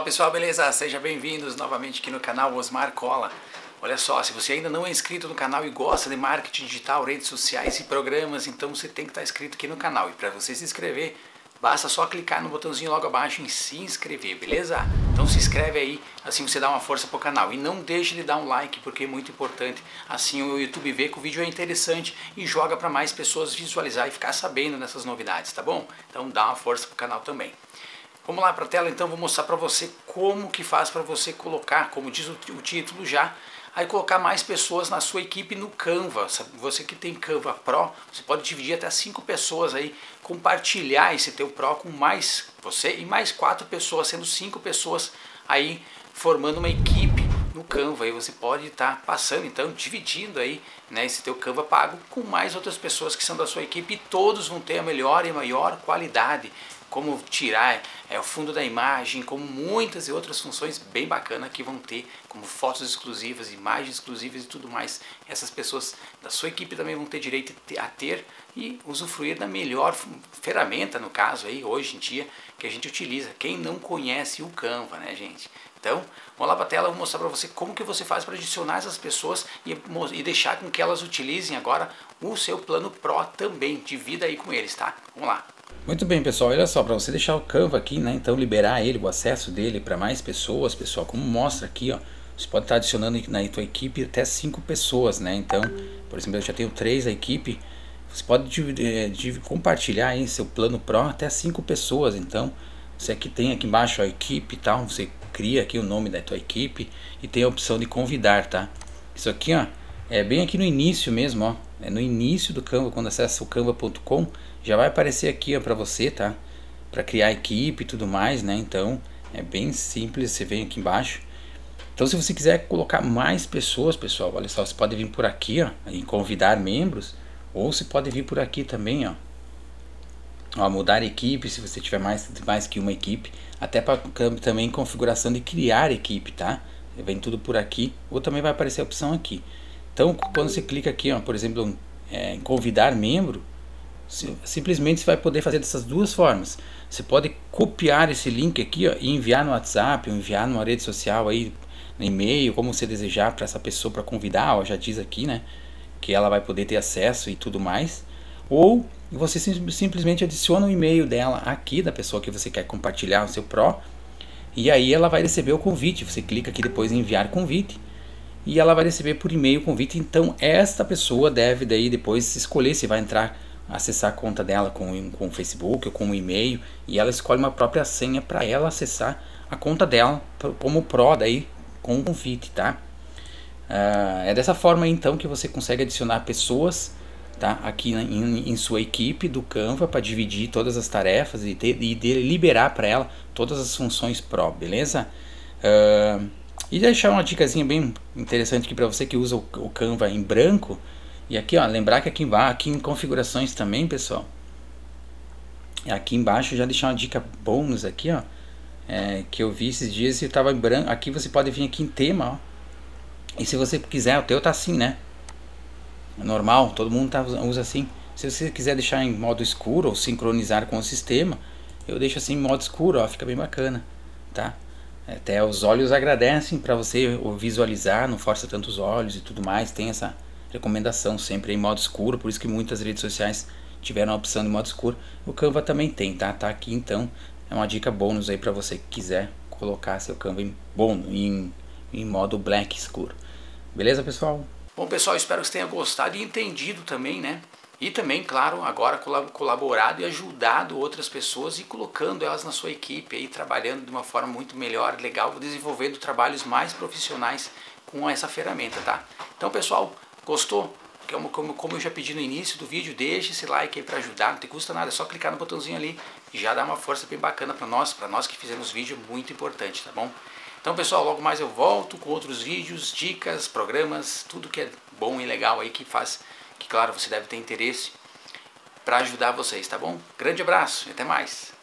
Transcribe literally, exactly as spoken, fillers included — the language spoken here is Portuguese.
pessoal, beleza? Sejam bem-vindos novamente aqui no canal Osmar Cola. Olha só, se você ainda não é inscrito no canal e gosta de marketing digital, redes sociais e programas, então você tem que estar inscrito aqui no canal. E para você se inscrever, basta só clicar no botãozinho logo abaixo em se inscrever, beleza? Então se inscreve aí, assim você dá uma força pro canal. E não deixe de dar um like, porque é muito importante. Assim o YouTube vê que o vídeo é interessante e joga para mais pessoas visualizar e ficar sabendo dessas novidades, tá bom? Então dá uma força pro canal também. Vamos lá para a tela, então vou mostrar para você como que faz para você colocar, como diz o, o título já, aí colocar mais pessoas na sua equipe no Canva. Você que tem Canva Pro, você pode dividir até cinco pessoas aí, compartilhar esse teu Pro com mais você e mais quatro pessoas, sendo cinco pessoas aí formando uma equipe no Canva. Aí você pode estar tá passando, então, dividindo aí, né, esse teu Canva pago com mais outras pessoas que são da sua equipe e todos vão ter a melhor e maior qualidade. Como tirar é, o fundo da imagem, como muitas e outras funções bem bacanas que vão ter, como fotos exclusivas, imagens exclusivas e tudo mais. Essas pessoas da sua equipe também vão ter direito a ter e usufruir da melhor ferramenta, no caso aí, hoje em dia, que a gente utiliza. Quem não conhece o Canva, né, gente? Então, vamos lá para a tela, eu vou mostrar para você como que você faz para adicionar essas pessoas e, e deixar com que elas utilizem agora o seu plano Pro também. Divida aí com eles, tá? Vamos lá. Muito bem, pessoal, olha só, para você deixar o Canva aqui, né, então liberar ele, o acesso dele para mais pessoas, pessoal, como mostra aqui, ó, você pode estar adicionando na tua equipe até cinco pessoas, né, então, por exemplo, eu já tenho três na equipe, você pode dividir, dividir, compartilhar aí seu plano Pro até cinco pessoas, então, você aqui tem aqui embaixo a equipe e tal, você cria aqui o nome da tua equipe e tem a opção de convidar, tá, isso aqui, ó, é bem aqui no início mesmo, ó, é no início do Canva, quando acessa o canva ponto com, já vai aparecer aqui, ó, para você, tá? Para criar equipe e tudo mais, né? Então, é bem simples, você vem aqui embaixo. Então, se você quiser colocar mais pessoas, pessoal, olha só, você pode vir por aqui, ó, em convidar membros, ou você pode vir por aqui também, ó. Ó, mudar equipe, se você tiver mais, mais que uma equipe, até para também configuração de criar equipe, tá? Vem tudo por aqui, ou também vai aparecer a opção aqui. Então, quando você clica aqui, ó, por exemplo, é, em convidar membro, simplesmente você vai poder fazer dessas duas formas. Você pode copiar esse link aqui, ó, e enviar no WhatsApp, ou enviar numa rede social aí, no e-mail, como você desejar para essa pessoa para convidar, ó, já diz aqui, né, que ela vai poder ter acesso e tudo mais. Ou você sim, simplesmente adiciona o e-mail dela aqui, da pessoa que você quer compartilhar o seu Pro, e aí ela vai receber o convite. Você clica aqui depois em enviar convite e ela vai receber por e-mail o convite. Então esta pessoa deve daí depois escolher se vai entrar, acessar a conta dela com, com o Facebook ou com o e-mail, e ela escolhe uma própria senha para ela acessar a conta dela como Pro daí com o convite, tá? Uh, é dessa forma então que você consegue adicionar pessoas, tá? Aqui em, em sua equipe do Canva para dividir todas as tarefas e, ter, e de, liberar para ela todas as funções Pro, beleza? Uh, e deixar uma dicasinha bem interessante aqui para você que usa o, o Canva em branco. E aqui, ó, lembrar que aqui embaixo, aqui em configurações também, pessoal, aqui embaixo já deixar uma dica bônus aqui, ó, é, que eu vi esses dias e estava em branco. Aqui você pode vir aqui em tema, ó, e se você quiser, o teu tá assim, né, é normal, todo mundo tá, usa assim. Se você quiser deixar em modo escuro ou sincronizar com o sistema, eu deixo assim em modo escuro, ó, fica bem bacana, tá? Até os olhos agradecem para você visualizar, não força tanto os olhos e tudo mais, tem essa recomendação sempre em modo escuro, por isso que muitas redes sociais tiveram a opção de modo escuro. O Canva também tem, tá? Tá aqui então, é uma dica bônus aí para você que quiser colocar seu Canva em, bom, em, em modo black escuro. Beleza, pessoal? Bom, pessoal, espero que você tenha gostado e entendido também, né? E também, claro, agora colaborado e ajudado outras pessoas e colocando elas na sua equipe aí, trabalhando de uma forma muito melhor, legal, desenvolvendo trabalhos mais profissionais com essa ferramenta, tá? Então, pessoal, gostou? Como, como, como eu já pedi no início do vídeo, deixe esse like aí para ajudar, não te custa nada, é só clicar no botãozinho ali e já dá uma força bem bacana para nós, para nós que fizemos vídeo, muito importante, tá bom? Então, pessoal, logo mais eu volto com outros vídeos, dicas, programas, tudo que é bom e legal aí que faz, que claro, você deve ter interesse para ajudar vocês, tá bom? Grande abraço e até mais!